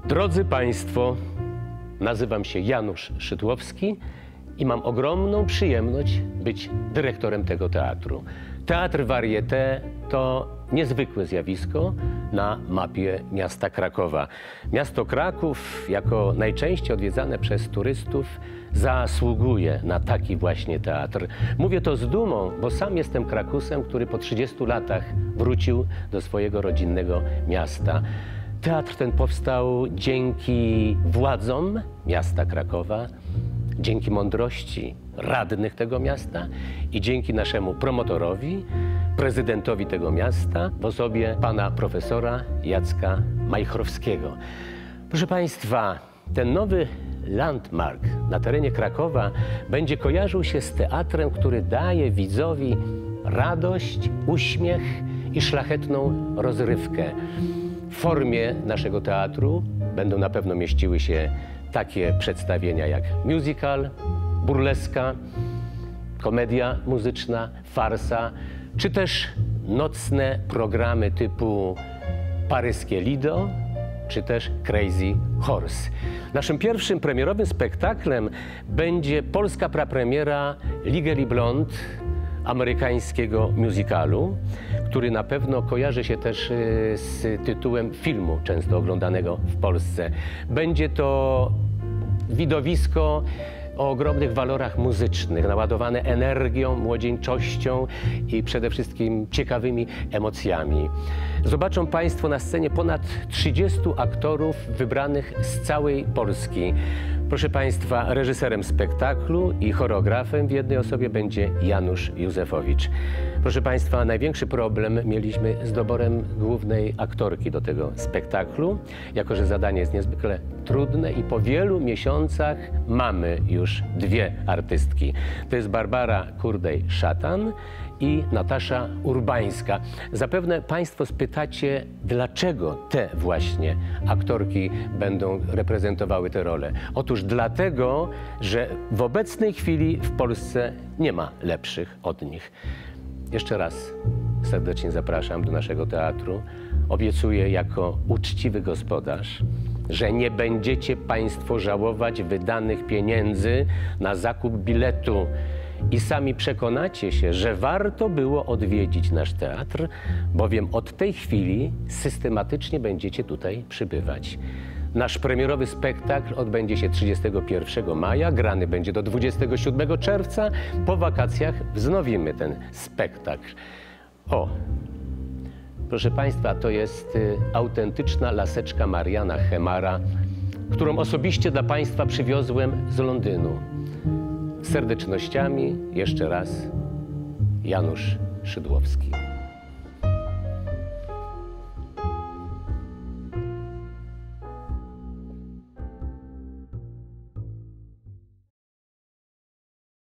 Drodzy Państwo, nazywam się Janusz Szydłowski i mam ogromną przyjemność być dyrektorem tego teatru. Teatr Varieté to niezwykłe zjawisko na mapie miasta Krakowa. Miasto Kraków, jako najczęściej odwiedzane przez turystów, zasługuje na taki właśnie teatr. Mówię to z dumą, bo sam jestem Krakusem, który po 30 latach wrócił do swojego rodzinnego miasta. Teatr ten powstał dzięki władzom miasta Krakowa, dzięki mądrości radnych tego miasta i dzięki naszemu promotorowi, prezydentowi tego miasta w osobie pana profesora Jacka Majchrowskiego. Proszę Państwa, ten nowy landmark na terenie Krakowa będzie kojarzył się z teatrem, który daje widzowi radość, uśmiech i szlachetną rozrywkę. W formie naszego teatru będą na pewno mieściły się takie przedstawienia jak musical, burleska, komedia muzyczna, farsa, czy też nocne programy typu Paryskie Lido, czy też Crazy Horse. Naszym pierwszym premierowym spektaklem będzie polska prapremiera Legally Blonde, amerykańskiego musicalu, który na pewno kojarzy się też z tytułem filmu często oglądanego w Polsce. Będzie to widowisko o ogromnych walorach muzycznych, naładowane energią, młodzieńczością i przede wszystkim ciekawymi emocjami. Zobaczą Państwo na scenie ponad 30 aktorów wybranych z całej Polski. Proszę Państwa, reżyserem spektaklu i choreografem w jednej osobie będzie Janusz Józefowicz. Proszę Państwa, największy problem mieliśmy z doborem głównej aktorki do tego spektaklu, jako że zadanie jest niezwykle trudne i po wielu miesiącach mamy już dwie artystki. To jest Barbara Kurdej-Szatan i Natasza Urbańska. Zapewne Państwo spytacie, dlaczego te właśnie aktorki będą reprezentowały tę rolę. Otóż dlatego, że w obecnej chwili w Polsce nie ma lepszych od nich. Jeszcze raz serdecznie zapraszam do naszego teatru. Obiecuję jako uczciwy gospodarz, że nie będziecie Państwo żałować wydanych pieniędzy na zakup biletu i sami przekonacie się, że warto było odwiedzić nasz teatr, bowiem od tej chwili systematycznie będziecie tutaj przybywać. Nasz premierowy spektakl odbędzie się 31 maja, grany będzie do 27 czerwca. Po wakacjach wznowimy ten spektakl. O, proszę Państwa, to jest autentyczna laseczka Mariana Hemara, którą osobiście dla Państwa przywiozłem z Londynu. Z serdecznościami jeszcze raz Janusz Szydłowski.